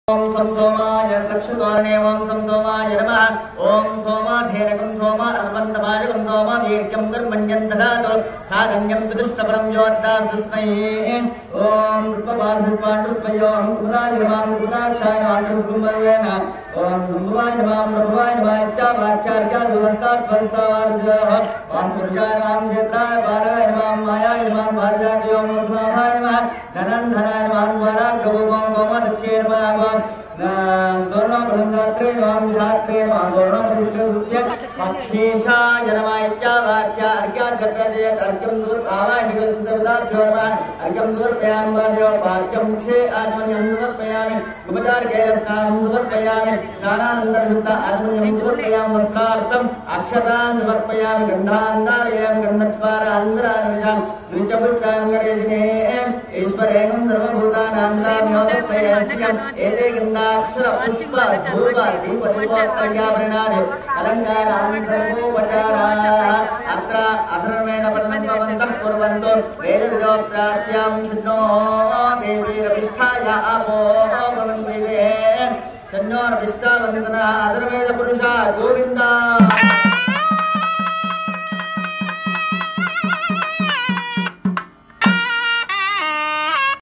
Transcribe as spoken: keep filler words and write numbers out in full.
ओम सं सोमाय लक्षतोरणे ओम सं सोमाय नमः ओम सोमाधेनकं सोम अर्वन्तभाजकं सोम दीर्घं कर्मण्यं दधातु साधन्यं विदुष्टपरं ज्योतिदां तस्मै ओम कृपपादुपाण्डुपयो ओम कृपदाय नमः कृपदाक्षाय नमः कृपमयेन ओम नमोवाय नमः नमोवाय नमः च वाक्यार्या दुवस्तात् परस्तावार्जः वासुर्याय नमः क्षेत्राय बालाय नमः मायाय नमः भार्याय ओम सुनाथाय नमः धनं धनाय नमः द्वाराग्रवोम गोमदक्षे नमः दोर्णप्रसंगात्रे नमः विधात्रे नमः दोर्णप्रतिष्ठुत्य पक्षीशाय नमः च वाक्यार्या गतजय अर्घ्यं दूर आवाहिकलसुतदाभ्यो नमः अर्घ्यं दूरपयामि वादयो वाक्यं क्षे आचमनीयं समर्पयामि उपचारकेयस्नानं समर्पयामि स्नानानन्तरयुक्त आचमनीयं समर्पयामि वस्त्रार्थम् अक्षतान् समर्पयामि गन्धान् धारयामि गन्धद्वारान्तरानुजां ऋचपुष्टाङ्गरेजिने ईश्वरेणं सर्वभूतानां नाम्योपयस्यम् एते गन्धाक्षर पुष्प धूप दीप दीपोत्तर्याभरणानि अलङ्काराणि सर्वोपचाराः अत्र अधर्मेण परमन्तः कुर्वन्तु वेदविदो प्रास्यां शृणो देवीरविष्ठाय आपो भवन्विदे शन्योरविष्टावन्दनः अधर्वेद पुरुषा गोविन्दा।